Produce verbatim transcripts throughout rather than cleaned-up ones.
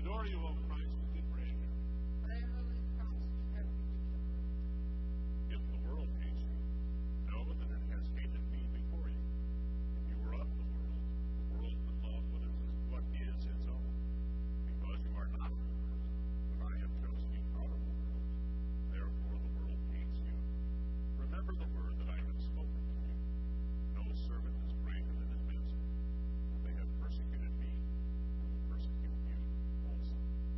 adore you, O Christ, and we pray you. By your holy cross we have redemption. If the world hates you, know that it has hated me before you. If you were of the world, the world would love what is, what is its own. Because you are not of the world, but I have chosen you out of the world. Therefore the world hates you. Remember the word that I have spoken to you. No servant is greater than his master. If they have persecuted me, they will persecute you also.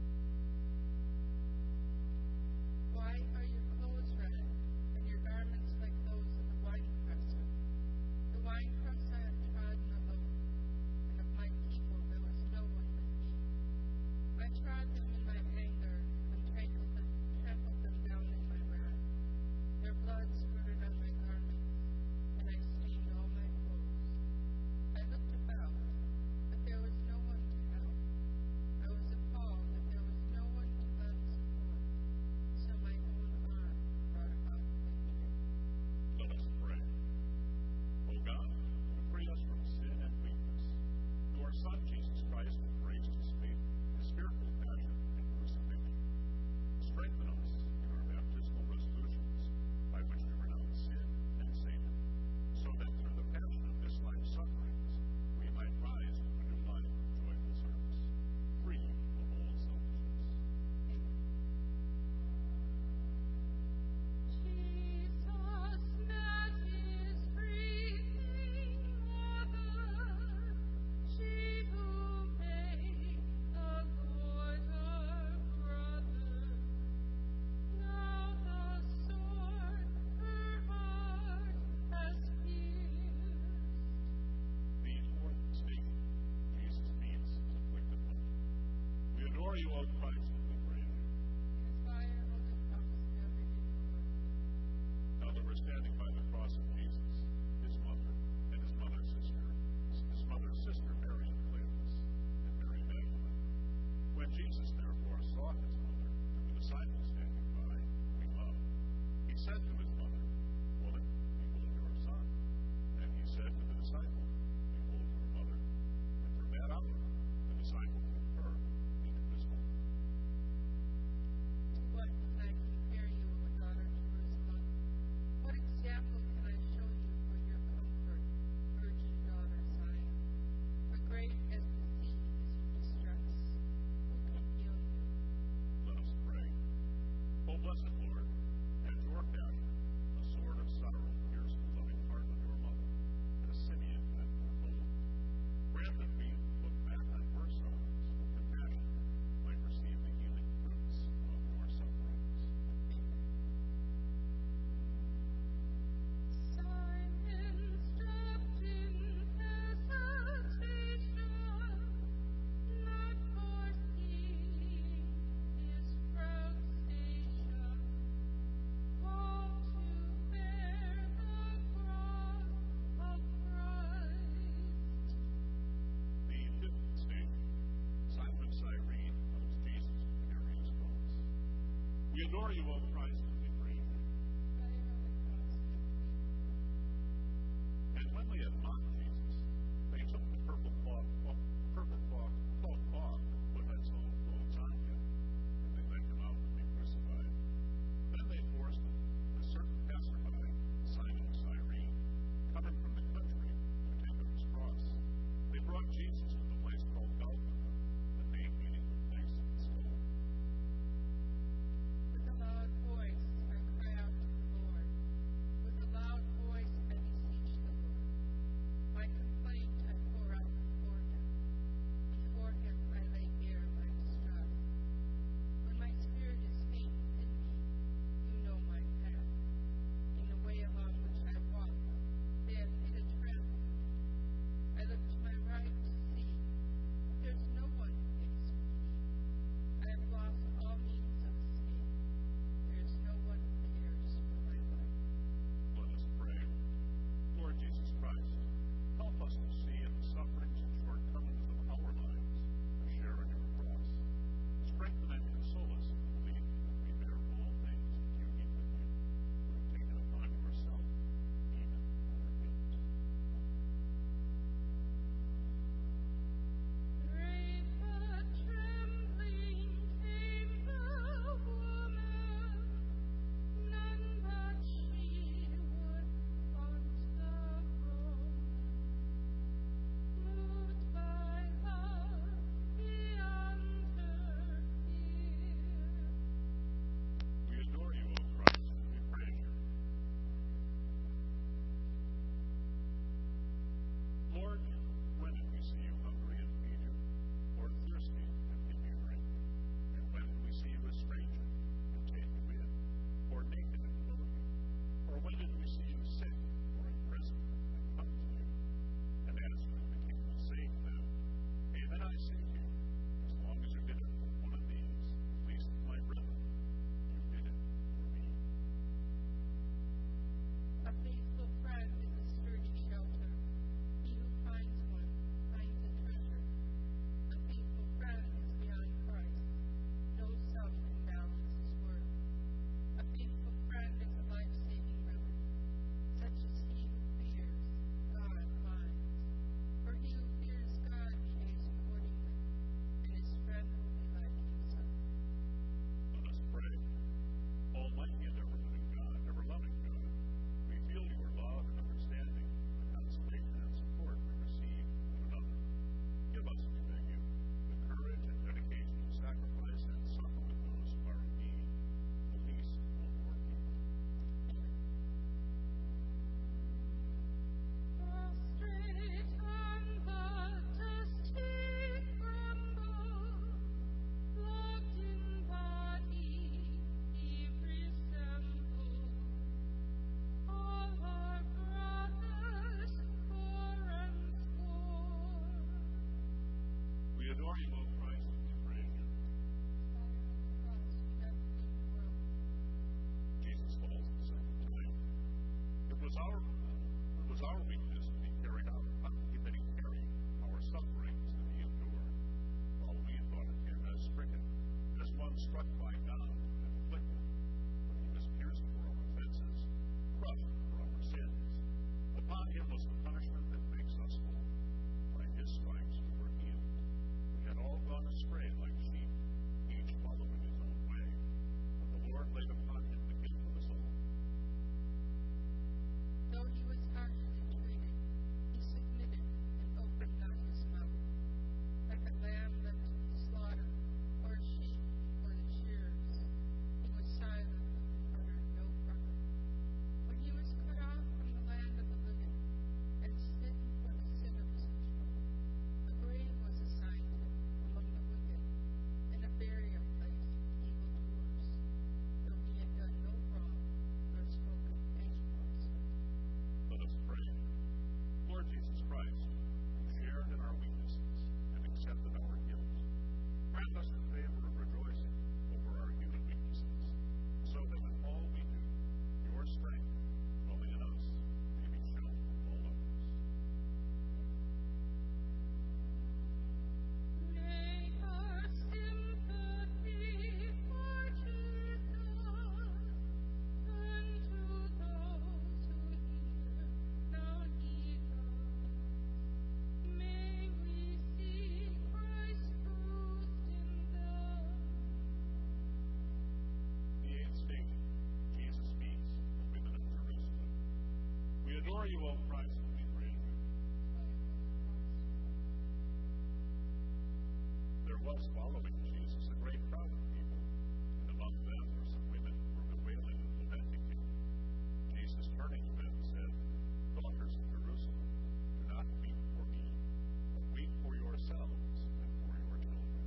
Why are your clothes red, and your garments like those of the winepresser? The winepress I have trodden alone, and of my people there was no one with me. I trod them in my anger, and trampled them, trampled them down in my wrath. Their blood spurted on my garments, and I stained all my clothes. I looked about, but there was no one to help. I was appalled that there was no one to lend support, so my own arm brought about my fear. Let us pray. O God, who free us from sin and weakness, through our Son Jesus Christ, who raised his faith, his fearful passion and crucifixion, strengthen us in our baptismal resolutions by which we renounce sin and Satan, so that through the passion of this life's sufferings we might rise to a new life of joyful service, free of all selfishness. Jesus met his breathing mother, she who made the Lord her brother. Now the sword her heart has pierced. The fourth state, Jesus meets his afflicted mother. We adore you, O Christ, and we pray you. It is by your holy cross we have redeemed the world. Now that we're standing by the cross of Jesus, his mother and his mother's sister, his mother's sister Mary of Cleopas, and Mary Magdalene. When Jesus therefore saw his mother and the disciples standing by, whom he loved, he said to his mother, Woman, behold your son. And he said to the disciple, Behold your mother. And from that hour the disciple took her into his home. To what can I compare you, O daughter Jerusalem? What example can I show you for your comfort, virgin daughter Zion? For great as the sea is your distress, who can heal you? Let us pray. O blessed Lord, at your passion, a sword of sorrow pierced the loving heart of your mother, as Simeon had foretold. Grant that we who look back on her sorrows with compassion might receive the healing fruits of your sufferings. Simon's dropped in hesitation, not foreseeing his proud station, called to bear the cross of Christ. The fifth state, Simon of Cyrene helps Jesus to carry his cross. We adore you, O Christ, and we pray you. By your holy cross we have redeemed. And when they had mocked Jesus, they took the purple cloth, purple cloth, cloth off and put his own clothes on him, and they led him out to be crucified. Then they forced a certain passerby, Simon of Cyrene, coming from the country, to take up his cross. They brought Jesus to the place called Golgotha, the name meaning the place of the skull. With a loud voice adore you, O Christ, and we praise you. Jesus falls the second time. It was our it was our weakness that he carried out, that he carried our sufferings that he endured, while we thought of him as stricken, as one struck by God and afflicted. But he was pierced for our offenses, crushed for our sins. Upon him was the punishment that makes us whole. By his stripes we were healed. We had all gone astray like sheep, each following his own way. But the Lord laid upon him the guilt of us all. Though he was harshly treated, he submitted and opened not his mouth. Like a lamb led to the slaughter, or a sheep before the shearers, he was silent and uttered no cry. When he was cut off from the land of the living, and smitten for the sinners, a grave was assigned him among the wicked, and a burial place with evildoers, though he had done no wrong, nor spoken any falsehood. Let us pray. Lord Jesus Christ, who shared in our weaknesses and accepted our guilt, grant us the favor of rejoicing over our human weaknesses, so that in all we do, your strength, dwelling in us, may be shown to all others. May our sympathy for Jesus turn to those who hear now need us. May we see Christ bruised in them. The eighth station, Jesus meets the women of Jerusalem. We adore you, O Christ, and we praise you. There was following Jesus a great crowd of people, and among them were some women who were bewailing and lamenting him. Jesus, turning to them, said, Daughters of Jerusalem, do not weep for me, but weep for yourselves and for your children.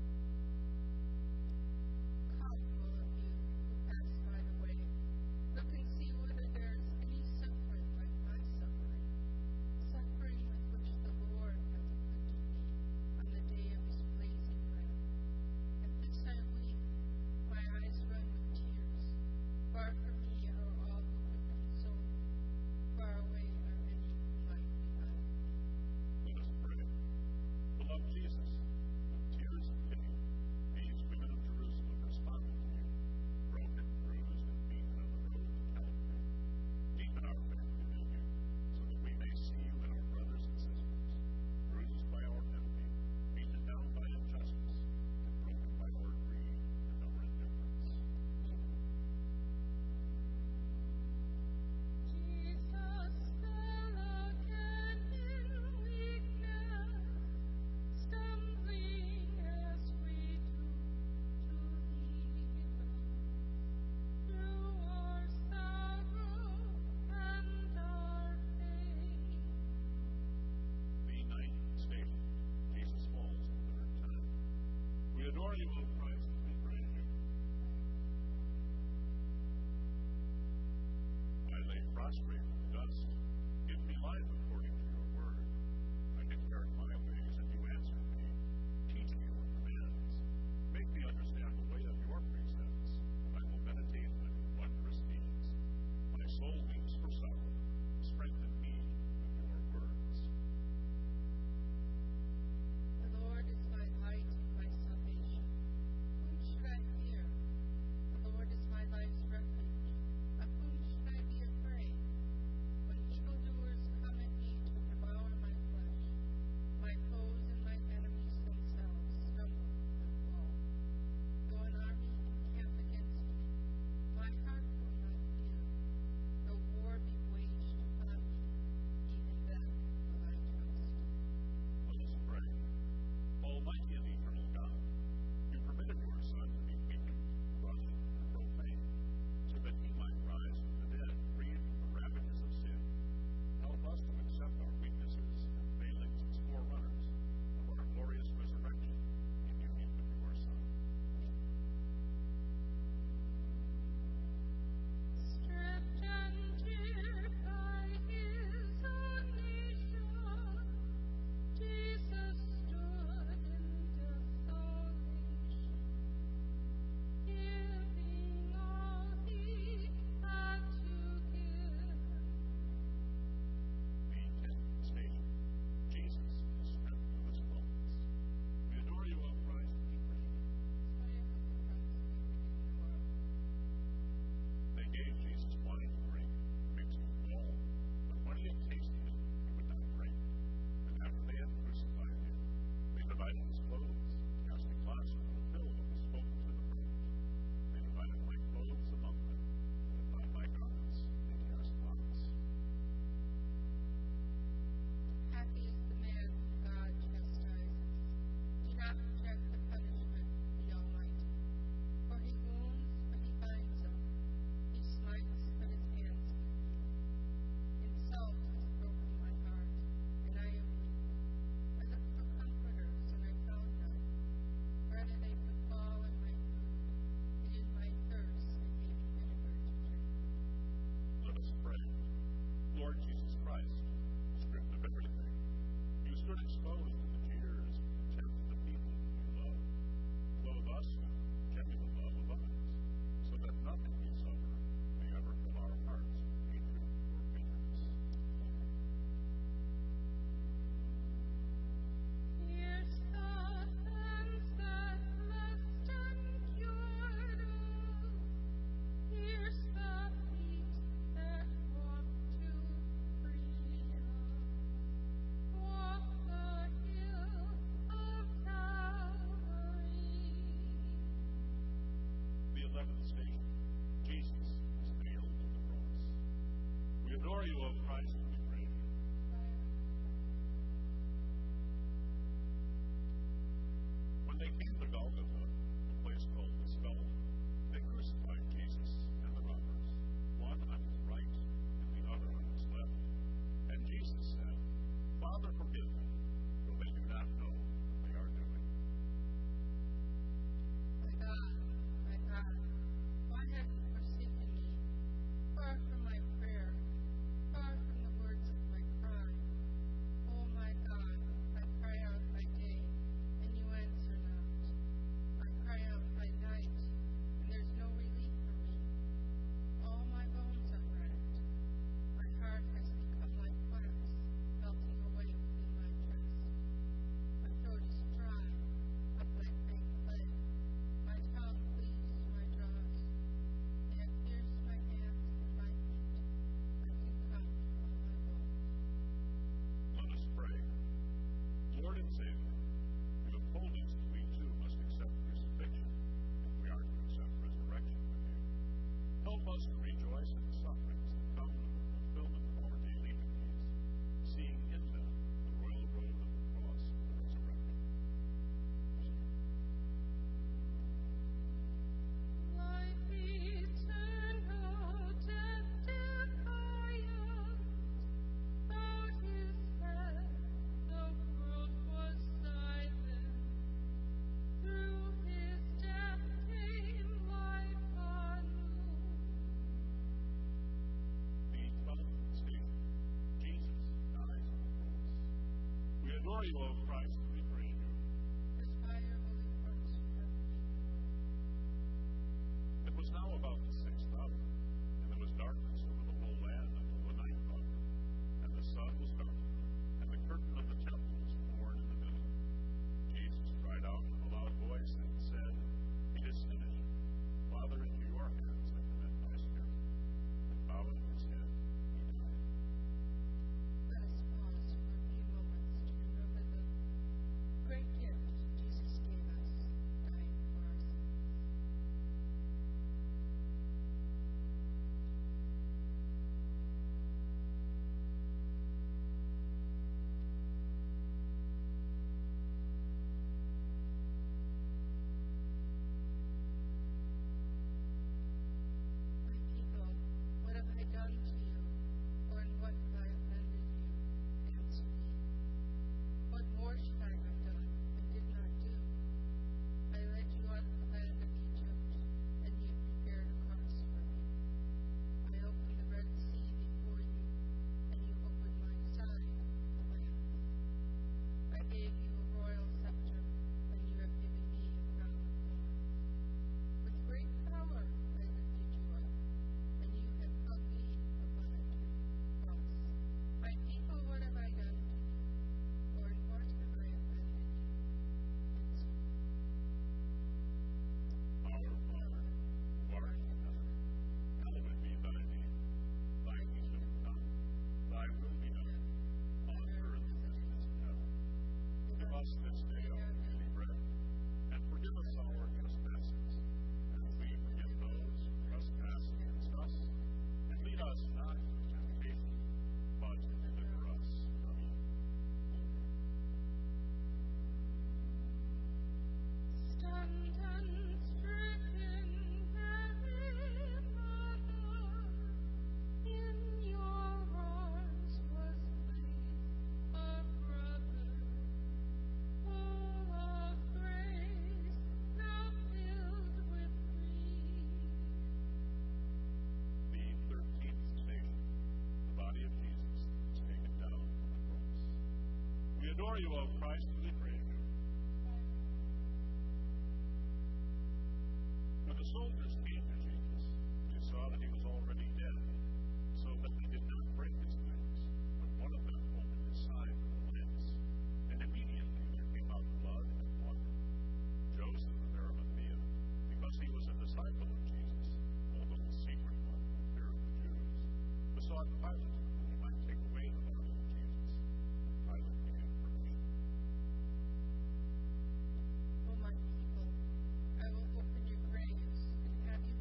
Come, all of you who pass by the way, look and see whether there is any suffering like my suffering, suffering with which the Lord hath afflicted me on the day of his blazing wrath. At this I weep, my eyes run with tears. Far from me are all who could console me, far away are many who might beguile me. Let us pray. Beloved Jesus, with tears of pity, these women of Jerusalem responded to you, broken, bruised, and beaten on the road to Calvary. Deepen our faith within you, so that we may see you in our brothers and sisters, bruised by our enemy, beaten down by injustice, and broken by our greed and our indifference. Jesus fell again in weakness, stumbling as we do to heathen. Through our sorrow and our pain, The ninth station, Jesus falls the third time. We adore you, O Christ, and we praise you. I lay prostrate in the dust. Give me life according to your word. I declare my ways, and you answer me. Teach me your commands. Make me understand the way of your precepts, and I will meditate on your wondrous deeds. My soul weeps for sorrow. Strengthen me with your words. the Lord is my light and my salvation. eleventh station. Jesus is nailed to the cross. We adore you, O Christ, and we praise you. When they came to Golgotha, a place called the Skull, they crucified Jesus and the robbers, one on his right and the other on his left. And Jesus said, Father, forgive them, for they do not know what they are doing. My God, my God, why have you forsaken me? Far from my prayer, far from the words of my cry. Oh my God, I cry out by day, and you answer not. I cry out by night, and there's no relief for me. All my bones are racked. My heart has become like wax, melting away within my chest. My throat is dry, up like baked clay. My tongue cleaves to my jaws. They have pierced my hands and my feet. I can count all my bones. Let us pray. Lord and Savior, you have told us that we too must accept crucifixion if we are to accept resurrection with you. Help us to rejoice in the sufferings that come with the fulfillment of our daily duties, seeing in them the royal road of the cross of the resurrection. Life eternal, death defiant, bowed his head, the world was silent. Through his death came life anew. The twelfth station. Jesus dies on the cross. We adore you, O Christ, and we praise you. Aspire, holy hearts, It was now about the sixth hour, and there was darkness over the whole land until the ninth hour. And the sun was darkened, and the curtain of the temple was torn in the middle. Jesus cried out with a loud voice and said, It is finished. Father, into your hands I commend my spirit. And bowing his head, he died. Let us pause for a few moments to remember the great gift Jesus gave us, dying for our sins. My people, what have I done to you, or in what have I offended you? Answer me. What more should I have done and did not do? I led you out of the land of Egypt, and you prepared a cross for me. I opened the Red Sea before you, and you opened my side, the land. I gave you a royal scepter, and you have given me a crown of thorns. With great power I lifted you up, and you have hung me upon a cross. My people, what have I done to you? Or in what have I offended you? Answer me. Our Father, who art in heaven, hallowed be thy name. Thy kingdom come, thy will be done, on earth as it is in heaven. Give us this day our daily bread, and forgive us our trespasses, as we forgive those who trespass against us. And lead us not into temptation, but deliver us from evil. Stunned and stricken, Mary Mother, in your arms was placed a brother, full of grace, now filled with grief. The thirteenth station. The body of Jesus is taken down from the cross. We adore you, O Christ, and we praise you. When the soldiers came to Jesus, they saw that he was already dead, so that they did not break his legs. But one of them opened his side with a lance, and immediately there came out blood and water. Joseph of Arimathea, because he was a disciple of Jesus, although the secret one for fear of the Jews, besought Pilate that he might take away the body of Jesus. And Pilate gave permission. O my people, I will open your graves and have you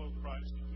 Christ